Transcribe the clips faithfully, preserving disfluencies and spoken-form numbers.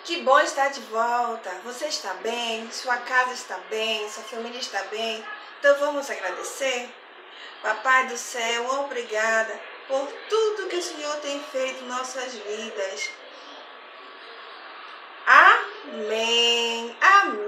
Que bom estar de volta. Você está bem? Sua casa está bem? Sua família está bem? Então vamos agradecer? Papai do céu, obrigada por tudo que o Senhor tem feito em nossas vidas. Amém.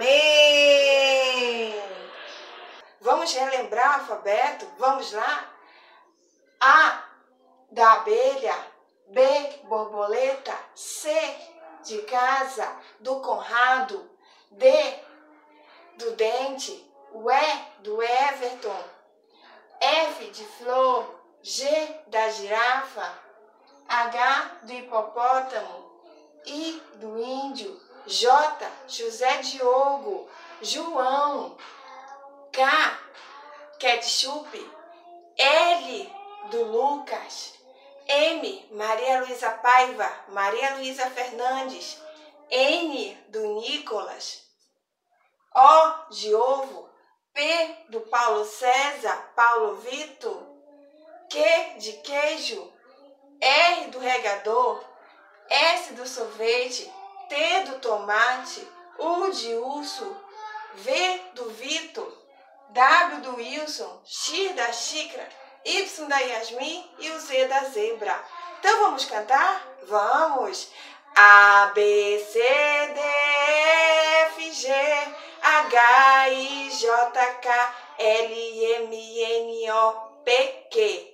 Amém. Vamos relembrar o alfabeto? Vamos lá? A da abelha, B, borboleta, C de casa, do Conrado, D do dente, o E do Everton, F de flor, G da girafa, H do hipopótamo, I do índio, J, José Diogo, João, K, ketchup, L do Lucas, M, Maria Luísa Paiva, Maria Luísa Fernandes, N do Nicolas, O de ovo, P do Paulo César, Paulo Vitor, Q de queijo, R do regador, S do sorvete, T do tomate, U de urso, V do Vitor, W do Wilson, X da xícara, Y da Yasmin e o Z da zebra. Então vamos cantar? Vamos! A, B, C, D, E, F, G, H, I, J, K, L, M, N, O, P, Q,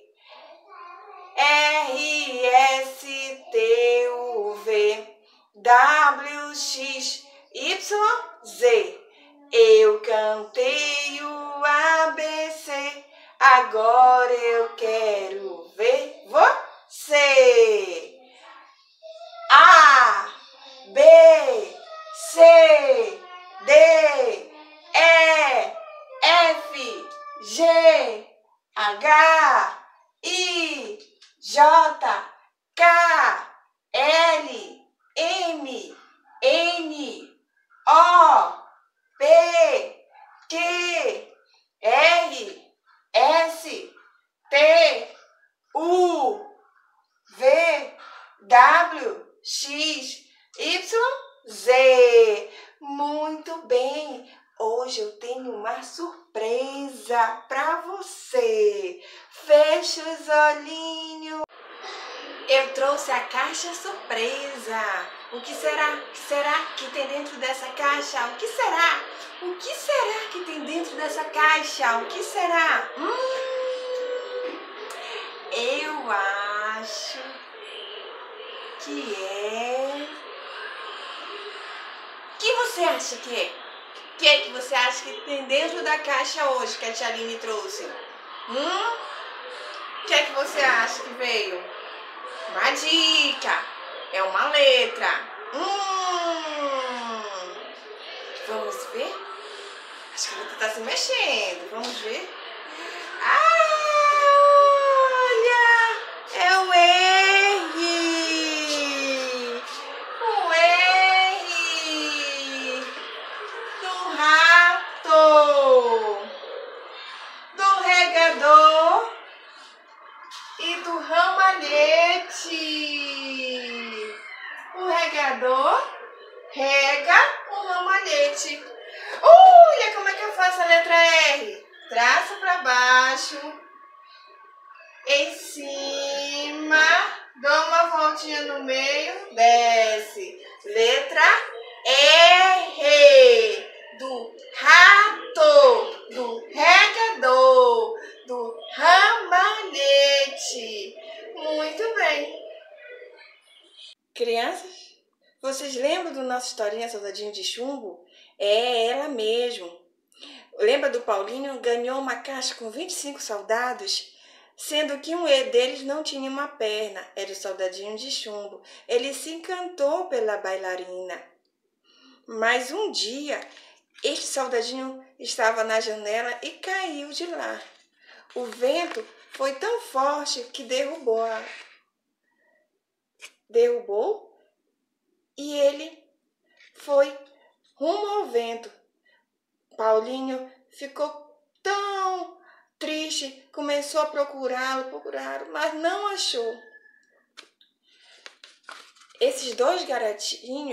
R, S, T, U, V, W, X, Y, Z. Eu cantei o A B C, agora eu quero ver você. A, B, C, D, E, F, G, H, I, J, K, L, M, N, O, P, Q, R, S, T, U, V, W, X, Y, Z. Muito bem! Hoje eu tenho uma surpresa para você. Feche os olhinhos. Eu trouxe a caixa surpresa. O que será? O que será que tem dentro dessa caixa? O que será? O que será que tem dentro dessa caixa? O que será? Hum, eu acho que é... O que você acha que é? O que é que você acha que tem dentro da caixa hoje que a tia Aline trouxe? Hum? O que é que você acha que veio? Uma dica. É uma letra. Hum. Vamos ver? Acho que a letra está se mexendo. Vamos ver? Ah, olha! É o R. O R do rato, do regador e do ramalhete. O regador rega o ramalhete. Olha como é que eu faço a letra R. Traço para baixo, em cima, dou uma voltinha no meio, desce. Letra R do rato, do regador, do ramalhete. Muito bem. Crianças, vocês lembram do nossa historinha Soldadinho de Chumbo? É ela mesmo. Lembra do Paulinho? Ganhou uma caixa com vinte e cinco soldados, sendo que um deles não tinha uma perna, era o Soldadinho de Chumbo. Ele se encantou pela bailarina. Mas um dia, este soldadinho estava na janela e caiu de lá. O vento foi tão forte que derrubou a... derrubou e ele foi rumo ao vento. Paulinho ficou tão triste, começou a procurá-lo, procurá-lo, mas não achou. Esses dois garotinhos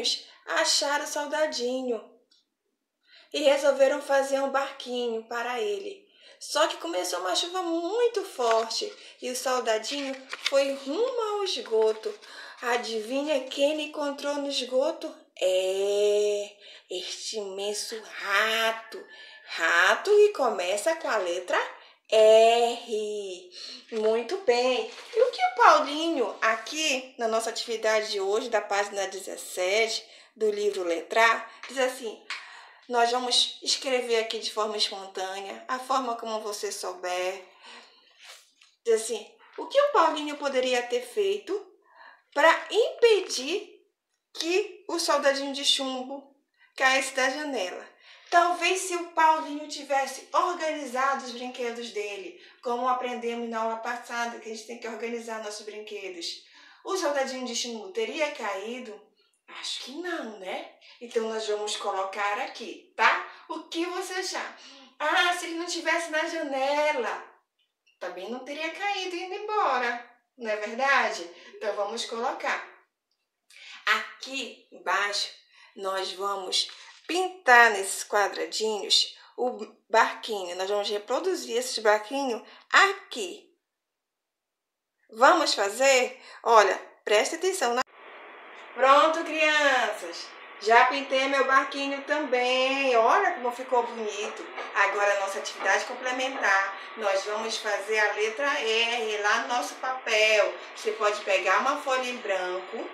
acharam o soldadinho e resolveram fazer um barquinho para ele. Só que começou uma chuva muito forte e o soldadinho foi rumo ao esgoto. Adivinha quem ele encontrou no esgoto? É este imenso rato. Rato que começa com a letra R. Muito bem. E o que o Paulinho, aqui na nossa atividade de hoje, da página dezessete do livro Letrar, diz assim: nós vamos escrever aqui de forma espontânea, a forma como você souber. Diz assim: o que o Paulinho poderia ter feito para impedir que o soldadinho de chumbo caísse da janela? Talvez se o Paulinho tivesse organizado os brinquedos dele, como aprendemos na aula passada, que a gente tem que organizar nossos brinquedos, o soldadinho de chumbo teria caído? Acho que não, né? Então, nós vamos colocar aqui, tá? O que você achar? Ah, se ele não estivesse na janela, também não teria caído e ido embora, não é verdade? Então, vamos colocar. Aqui embaixo, nós vamos pintar nesses quadradinhos o barquinho. Nós vamos reproduzir esses barquinhos aqui. Vamos fazer? Olha, preste atenção na... Pronto, crianças! Já pintei meu barquinho também. Olha como ficou bonito. Agora, a nossa atividade complementar. Nós vamos fazer a letra R lá no nosso papel. Você pode pegar uma folha em branco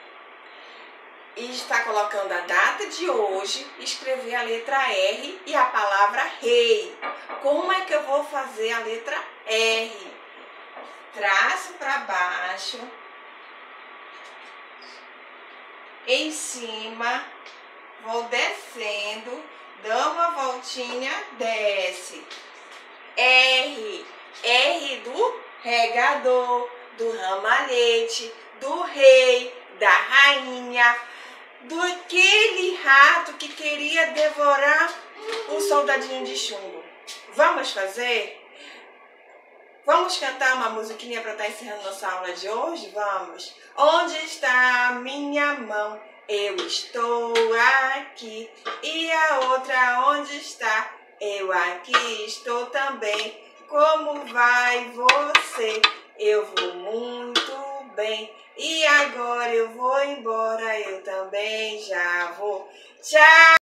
e está colocando a data de hoje, escrever a letra R e a palavra rei. Como é que eu vou fazer a letra R? Traço para baixo, em cima, vou descendo, dou uma voltinha, desce. R, R do regador, do ramalhete, do rei, da rainha, do aquele rato que queria devorar o soldadinho de chumbo. Vamos fazer? Vamos cantar uma musiquinha para estar encerrando nossa aula de hoje? Vamos! Onde está a minha mão? Eu estou aqui. E a outra onde está? Eu aqui estou também. Como vai você? Eu vou muito bem. E agora eu vou embora, eu também já vou. Tchau!